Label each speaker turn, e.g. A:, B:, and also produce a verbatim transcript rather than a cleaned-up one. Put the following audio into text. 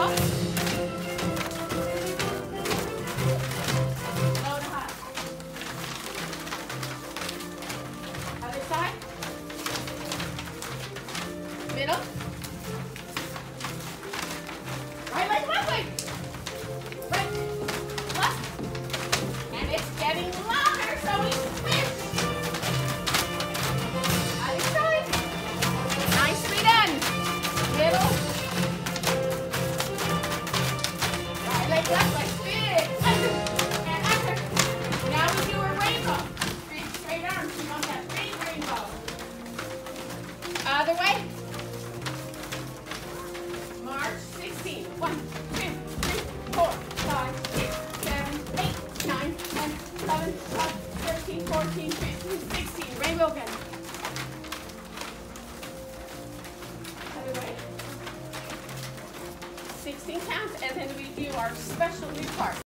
A: Low. Low to high. Other side. Middle. Right leg, left leg. Right, left. And it's getting louder, so we switch. Other side. Nicely done. Middle. Right leg, left leg. Big. Under. And under. Now we do a rainbow. Big straight arms. We want that big rainbow. Other way. March sixteen. One, two, three, four, five, six, seven, eight, nine, ten, eleven, twelve, thirteen, fourteen, fifteen, sixteen. Rainbow again. Other way. sixteen counts, and then we do our special new part.